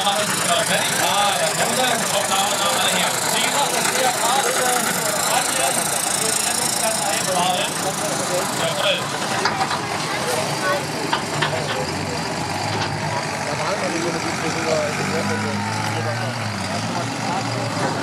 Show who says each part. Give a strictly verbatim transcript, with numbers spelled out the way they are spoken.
Speaker 1: machen wir es äh, fertig. Ah, ja, jawohl, kommt nach und nach alle her. Wie gesagt, das ist ja gerade Adrian, für die Rettungsgasse einfahren. Jawohl.
Speaker 2: Da waren wir nicht so eine gute